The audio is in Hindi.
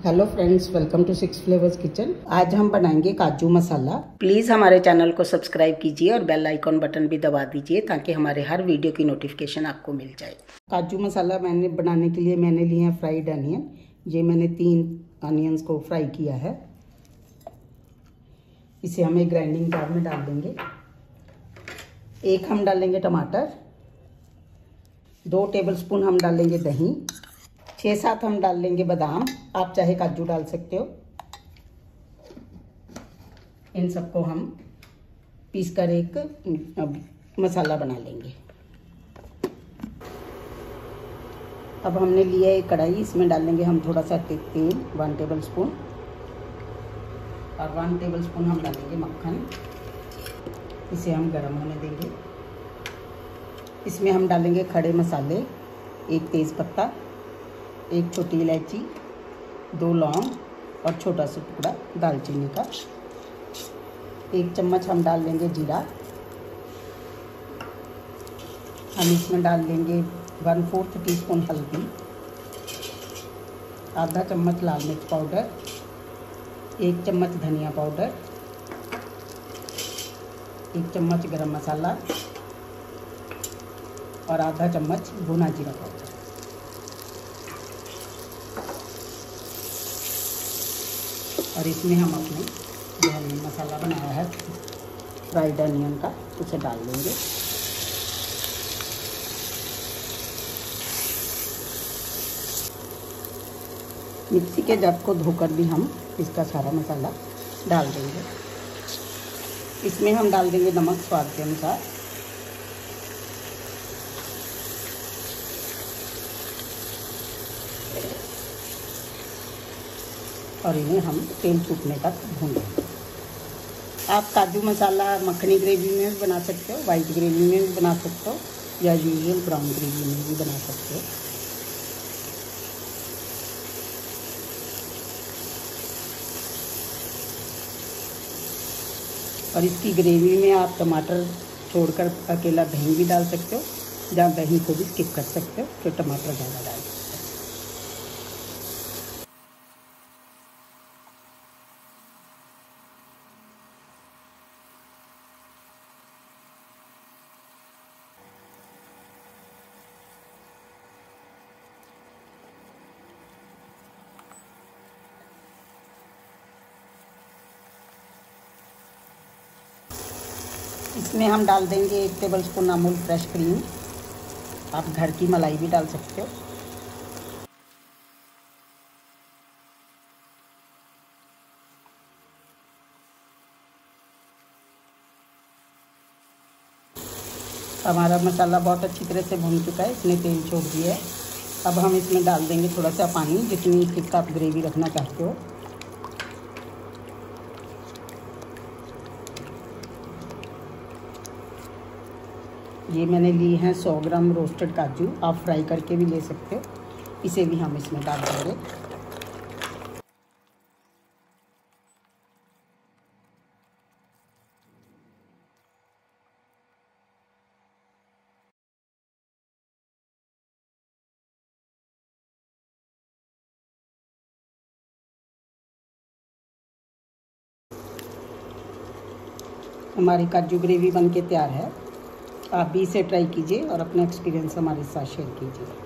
Hello friends, welcome to six flavours kitchen. आज हम बनाएंगे काजू मसाला। प्लीज़ हमारे चैनल को सब्सक्राइब कीजिए और बेल आइकॉन बटन भी दबा दीजिए ताकि हमारे हर वीडियो की नोटिफिकेशन आपको मिल जाए। काजू मसाला मैंने बनाने के लिए मैंने लिए हैं फ्राइड अनियन। ये मैंने 3 अनियंस को फ्राई किया है। इसे हम एक ग्राइंडिंग जार में डाल देंगे। एक हम डालेंगे टमाटर, 2 टेबलस्पून हम डालेंगे दही, 6-7 हम डाल लेंगे बादाम, आप चाहे काजू डाल सकते हो। इन सबको हम पीस कर एक मसाला बना लेंगे। अब हमने लिया एक कढ़ाई, इसमें डाल लेंगे हम थोड़ा सा तेल 1 टेबलस्पून और 1 टेबलस्पून हम डालेंगे मक्खन। इसे हम गरम होने देंगे। इसमें हम डालेंगे खड़े मसाले, 1 तेज़पत्ता, 1 छोटी इलायची, 2 लौंग और छोटा सा टुकड़ा दालचीनी का। 1 चम्मच हम डाल लेंगे जीरा। हम इसमें डाल लेंगे 1/4 टीस्पून हल्दी, आधा चम्मच लाल मिर्च पाउडर, 1 चम्मच धनिया पाउडर, 1 चम्मच गरम मसाला और आधा चम्मच भुना जीरा पाउडर। और इसमें हम अपने जो हमने मसाला बनाया है फ्राइड अनियन का, उसे डाल देंगे। मिक्सी के जग को धोकर भी हम इसका सारा मसाला डाल देंगे। इसमें हम डाल देंगे नमक स्वाद के अनुसार। और इन्हें हम तेल छूटने तक भूनेंगे। आप काजू मसाला मखनी ग्रेवी में भी बना सकते हो, वाइट ग्रेवी में भी बना सकते हो या यूजुअल ब्राउन ग्रेवी में भी बना सकते हो। और इसकी ग्रेवी में आप टमाटर छोड़कर अकेला दही भी डाल सकते हो, जहाँ दही को भी स्किप कर सकते हो, फिर टमाटर ज़्यादा डाल सकते हो। इसमें हम डाल देंगे 1 टेबलस्पून अमूल फ्रेश क्रीम। आप घर की मलाई भी डाल सकते हो। हमारा मसाला बहुत अच्छी तरह से भून चुका है, इसने तेल छोड़ दिया है। अब हम इसमें डाल देंगे थोड़ा सा पानी, जितनी थिक आप ग्रेवी रखना चाहते हो। ये मैंने लिए हैं 100 ग्राम रोस्टेड काजू, आप फ्राई करके भी ले सकते हो। इसे भी हम इसमें डाल देंगे। हमारी काजू ग्रेवी बनके तैयार है। आप भी इसे ट्राई कीजिए और अपना एक्सपीरियंस हमारे साथ शेयर कीजिए।